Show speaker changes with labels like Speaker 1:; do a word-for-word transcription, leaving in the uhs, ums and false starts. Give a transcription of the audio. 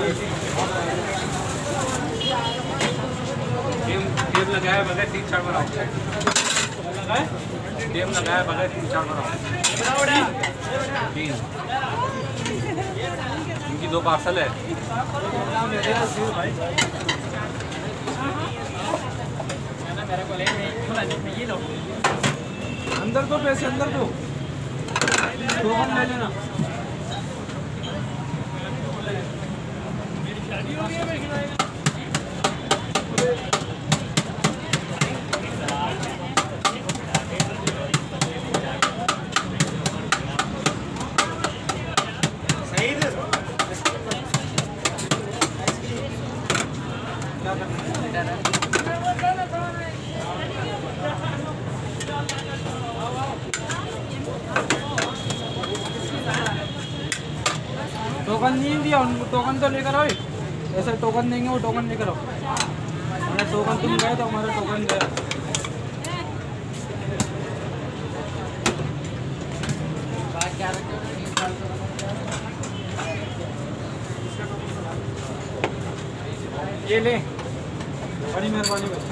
Speaker 1: टेम लगाया बगैर तीन चार बनाओ। टेम लगाया बगैर तीन चार बनाओ। तीन इनकी दो पार्सल है।
Speaker 2: अंदर दो पैसे, अंदर दो दो हम ले लेना। टोकन नहीं दिया उनको, टोकन तो लेकर आओ। ऐसे टोकन देंगे वो टोकन लेकर आओ। हमारा टोकन तुम गए तो हमारा टोकन गया। ये ले, बड़ी मेहरबानी भाई।